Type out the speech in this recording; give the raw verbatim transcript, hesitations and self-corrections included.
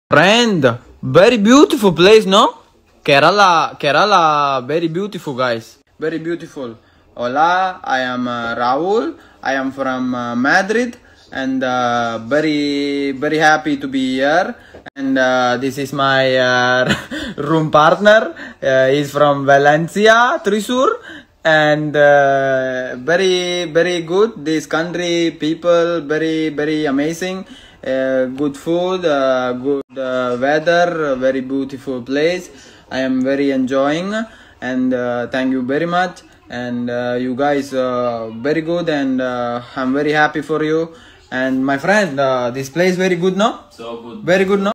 Friend, very beautiful place, no? Kerala, Kerala, very beautiful, guys. Very beautiful. Hola, I am uh, Rahul. I am from uh, Madrid, and uh, very, very happy to be here. And uh, this is my uh, room partner. Uh, he's from Valencia, Thrissur, and uh, very, very good. This country, people, very, very amazing. Uh, good food, uh, good uh, weather, very beautiful place. I am very enjoying, and uh, thank you very much. And uh, you guys uh, very good, and uh, I'm very happy for you. And my friend, uh, this place very good, no? So good. Very good, no?